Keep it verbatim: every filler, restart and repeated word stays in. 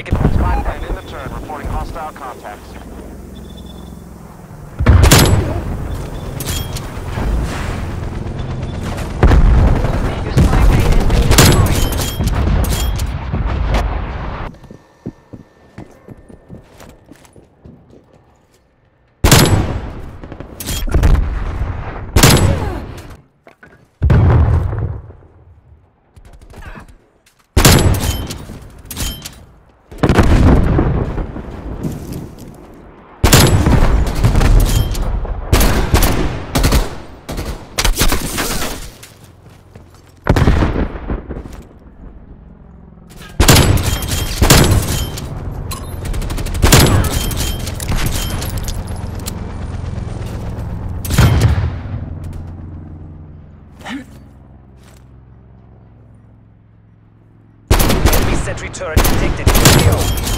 Taken. Spy plane in the turn, reporting hostile contacts. Your spy plane has been destroyed. Enemy sentry turret detected. Here we go.